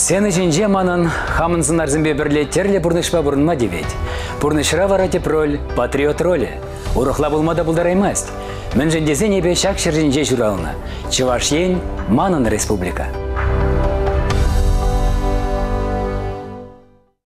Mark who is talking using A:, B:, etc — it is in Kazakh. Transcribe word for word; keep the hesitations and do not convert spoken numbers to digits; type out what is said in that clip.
A: Сені жинже манын хамынсын арзымбе бірле терле бұрнышпа бұрынма девет. Бұрнышыра варатеп роль, патриот ролі. Урықла болмада бұлдараймаст. Мін жіндезе небе шак шыржинже жүралына. Чываш ен манын республика.